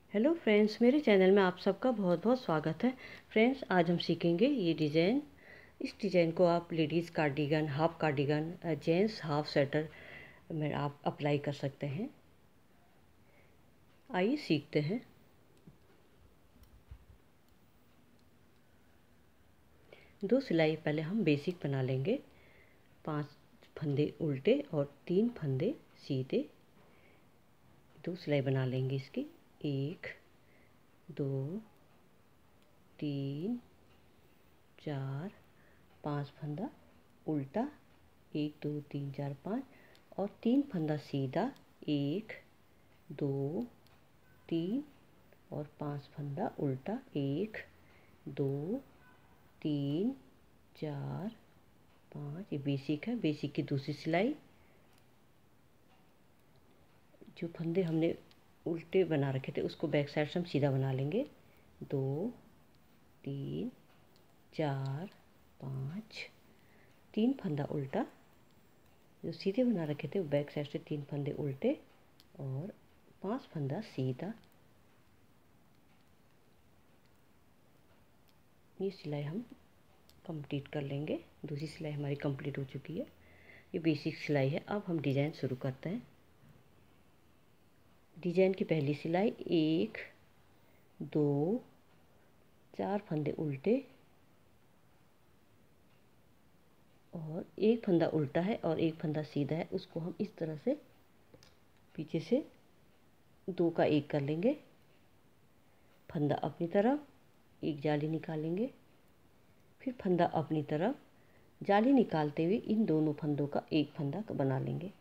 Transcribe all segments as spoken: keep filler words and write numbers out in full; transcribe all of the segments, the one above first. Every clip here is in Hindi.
हेलो फ्रेंड्स, मेरे चैनल में आप सबका बहुत बहुत स्वागत है। फ्रेंड्स, आज हम सीखेंगे ये डिज़ाइन। इस डिज़ाइन को आप ladies cardigan, half cardigan, gents half sweater में आप अप्लाई कर सकते हैं। आइए सीखते हैं। दो सिलाई पहले हम बेसिक बना लेंगे। पांच फंदे उल्टे और तीन फंदे सीधे। दो सिलाई बना लेंगे इसकी। एक, दो, तीन, चार, पांच फंदा उल्टा, एक, दो, तीन, चार, पाँच और तीन फंदा सीधा। एक, दो, तीन और पांच फंदा उल्टा। एक, दो, तीन, चार, पाँच। ये बेसिक है। बेसिक की दूसरी सिलाई। जो फंदे हमने उल्टे बना रखे थे उसको बैक साइड से हम सीधा बना लेंगे। दो, तीन, चार, पाँच, तीन फंदा उल्टा। जो सीधे बना रखे थे वो बैक साइड से तीन फंदे उल्टे और पांच फंदा सीधा। ये सिलाई हम कंप्लीट कर लेंगे। दूसरी सिलाई हमारी कंप्लीट हो चुकी है। ये बेसिक सिलाई है। अब हम डिज़ाइन शुरू करते हैं। डिज़ाइन की पहली सिलाई, एक, दो, चार फंदे उल्टे और एक फंदा उल्टा है और एक फंदा सीधा है। उसको हम इस तरह से पीछे से दो का एक कर लेंगे। फंदा अपनी तरफ, एक जाली निकालेंगे। फिर फंदा अपनी तरफ, जाली निकालते हुए इन दोनों फंदों का एक फंदा बना लेंगे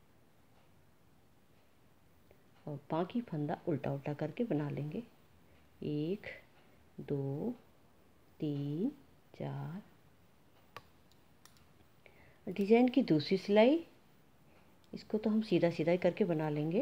और बाकी फंदा उल्टा उल्टा करके बना लेंगे। एक, दो, तीन, चार। डिज़ाइन की दूसरी सिलाई, इसको तो हम सीधा सीधा ही करके बना लेंगे।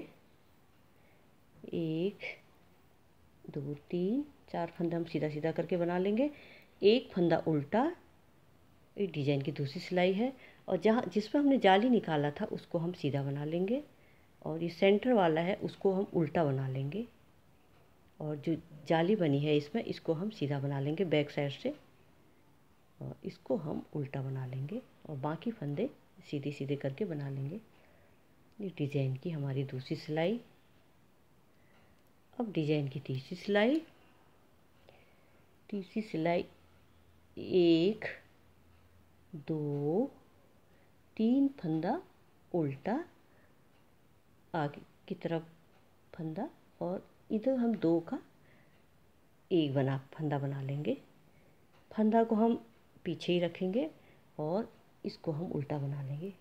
एक, दो, तीन, चार फंदा हम सीधा सीधा करके बना लेंगे। एक फंदा उल्टा। एक डिज़ाइन की दूसरी सिलाई है और जहाँ जिसमें हमने जाली निकाला था उसको हम सीधा बना लेंगे और ये सेंटर वाला है उसको हम उल्टा बना लेंगे और जो जाली बनी है इसमें इसको हम सीधा बना लेंगे बैक साइड से और इसको हम उल्टा बना लेंगे और बाकी फंदे सीधे सीधे करके बना लेंगे। ये डिज़ाइन की हमारी दूसरी सिलाई। अब डिज़ाइन की तीसरी सिलाई। तीसरी सिलाई, एक, दो, तीन फंदा उल्टा, आगे की तरफ फंदा और इधर हम दो का एक बना फंदा बना लेंगे। फंदा को हम पीछे ही रखेंगे और इसको हम उल्टा बना लेंगे।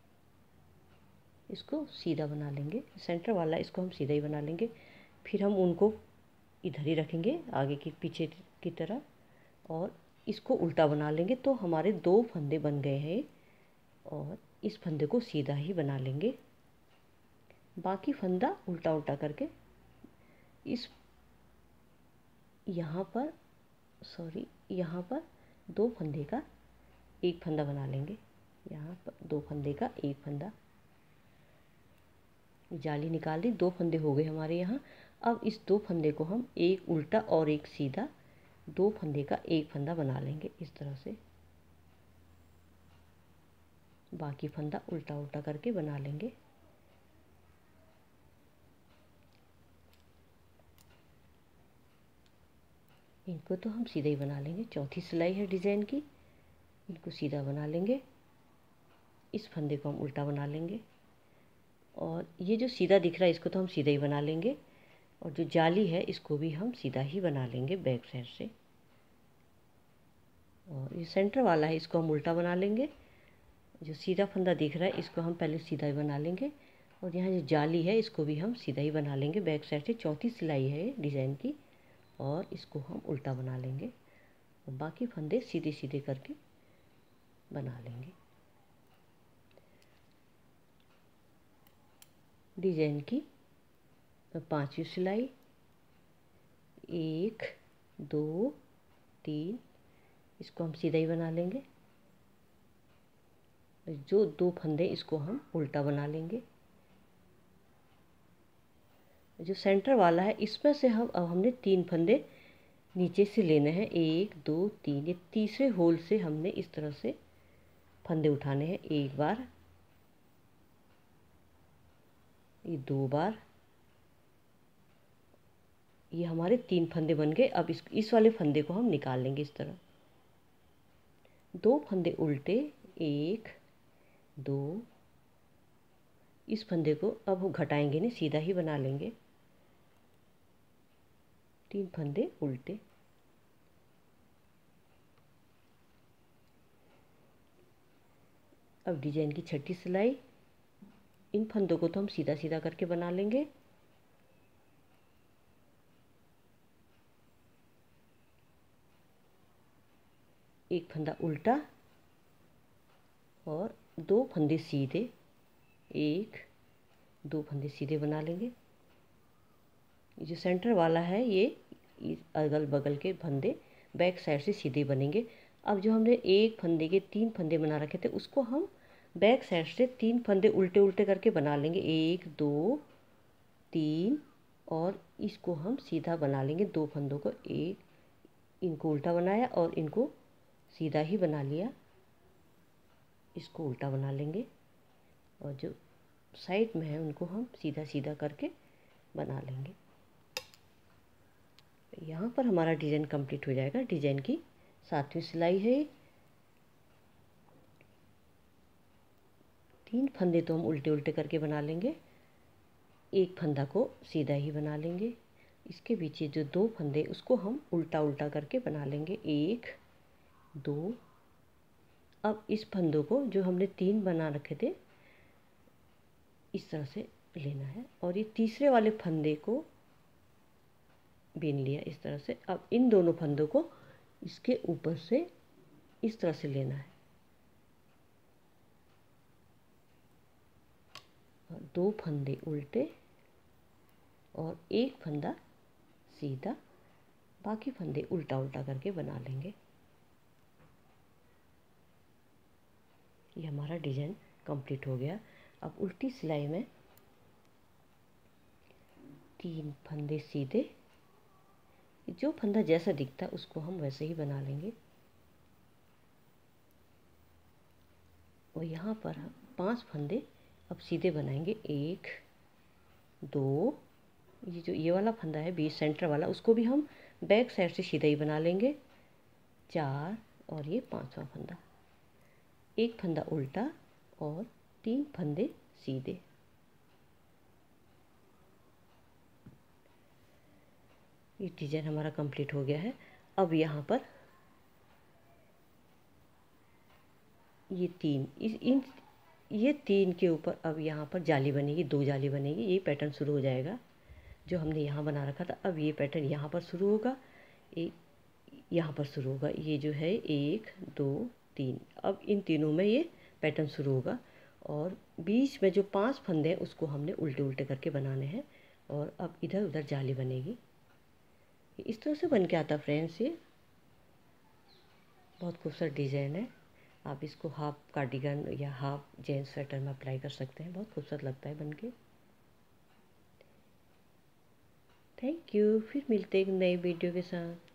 इसको सीधा बना लेंगे। सेंटर वाला इसको हम सीधा ही बना लेंगे। फिर हम उनको इधर ही रखेंगे आगे की पीछे की तरफ और इसको उल्टा बना लेंगे। तो हमारे दो फंदे बन गए हैं और इस फंदे को सीधा ही बना लेंगे। बाकी फंदा उल्टा उल्टा करके इस यहाँ पर सॉरी यहाँ पर दो फंदे का एक फंदा बना लेंगे। यहाँ पर दो फंदे का एक फंदा, जाली निकाल दी। दो फंदे हो गए हमारे यहाँ। अब इस दो फंदे को हम एक उल्टा और एक सीधा, दो फंदे का एक फंदा बना लेंगे इस तरह से। बाकी फंदा उल्टा उल्टा करके बना लेंगे। इनको तो हम सीधा ही बना लेंगे। चौथी सिलाई है डिज़ाइन की। इनको सीधा बना लेंगे। इस फंदे को हम उल्टा बना लेंगे और ये जो सीधा दिख रहा है इसको तो हम सीधा ही बना लेंगे और जो जाली है इसको भी हम सीधा ही बना लेंगे बैक साइड से। और ये सेंटर वाला है इसको हम उल्टा बना लेंगे। जो सीधा फंदा दिख रहा है इसको हम पहले सीधा ही बना लेंगे और यहाँ जो जाली है इसको भी हम सीधा ही बना लेंगे बैक साइड से। चौथी सिलाई है डिज़ाइन की और इसको हम उल्टा बना लेंगे और बाकी फंदे सीधे सीधे करके बना लेंगे। डिज़ाइन की पांचवी सिलाई, एक, दो, तीन। इसको हम सीधा ही बना लेंगे। जो दो फंदे इसको हम उल्टा बना लेंगे। जो सेंटर वाला है इसमें से हम अब हमने तीन फंदे नीचे से लेने हैं, एक दो तीन, ये तीसरे होल से हमने इस तरह से फंदे उठाने हैं। एक बार, ये दो बार, ये हमारे तीन फंदे बन गए। अब इस इस वाले फंदे को हम निकाल लेंगे इस तरह। दो फंदे उल्टे, एक दो, इस फंदे को अब घटाएंगे नहीं, सीधा ही बना लेंगे। तीन फंदे उल्टे, अब डिजाइन की छठी सिलाई, इन फंदों को तो हम सीधा सीधा करके बना लेंगे। एक फंदा उल्टा और दो फंदे सीधे, एक दो फंदे सीधे बना लेंगे। जो सेंटर वाला है ये अगल बगल के फंदे बैक साइड से सीधे बनेंगे। अब जो हमने एक फंदे के तीन फंदे बना रखे थे उसको हम बैक साइड से तीन फंदे उल्टे उल्टे करके बना लेंगे, एक दो तीन, और इसको हम सीधा बना लेंगे। दो फंदों को, एक इनको उल्टा बनाया और इनको सीधा ही बना लिया, इसको उल्टा बना लेंगे और जो साइड में है उनको हम सीधा सीधा करके बना लेंगे। यहाँ पर हमारा डिज़ाइन कंप्लीट हो जाएगा। डिज़ाइन की सातवीं सिलाई है। तीन फंदे तो हम उल्टे उल्टे करके बना लेंगे, एक फंदा को सीधा ही बना लेंगे। इसके पीछे जो दो फंदे उसको हम उल्टा उल्टा करके बना लेंगे, एक दो। अब इस फंदों को जो हमने तीन बना रखे थे इस तरह से लेना है और ये तीसरे वाले फंदे को बीन लिया इस तरह से। अब इन दोनों फंदों को इसके ऊपर से इस तरह से लेना है और दो फंदे उल्टे और एक फंदा सीधा, बाकी फंदे उल्टा उल्टा करके बना लेंगे। ये हमारा डिज़ाइन कंप्लीट हो गया। अब उल्टी सिलाई में तीन फंदे सीधे, जो फंदा जैसा दिखता है उसको हम वैसे ही बना लेंगे और यहाँ पर हम पांच फंदे अब सीधे बनाएंगे, एक दो, ये जो ये वाला फंदा है बीच सेंटर वाला उसको भी हम बैक साइड से सीधा ही बना लेंगे, चार, और ये पांचवा फंदा, एक फंदा उल्टा और तीन फंदे सीधे। ये डिजाइन हमारा कंप्लीट हो गया है। अब यहाँ पर ये तीन इस इन ये तीन के ऊपर अब यहाँ पर जाली बनेगी, दो जाली बनेगी। ये पैटर्न शुरू हो जाएगा जो हमने यहाँ बना रखा था। अब ये पैटर्न यहाँ पर शुरू होगा, एक यहाँ पर शुरू होगा। ये जो है एक दो तीन, अब इन तीनों में ये पैटर्न शुरू होगा और बीच में जो पांच फंदे हैं उसको हमने उल्टे उल्टे करके बनाने हैं और अब इधर उधर जाली बनेगी। इस तरह से बन के आता फ्रेंड्स। ये बहुत खूबसूरत डिज़ाइन है। आप इसको हाफ कार्डिगन या हाफ जेंट्स स्वेटर में अप्लाई कर सकते हैं, बहुत खूबसूरत लगता है बन के। Thank you. फिर मिलते हैं एक नई वीडियो के साथ।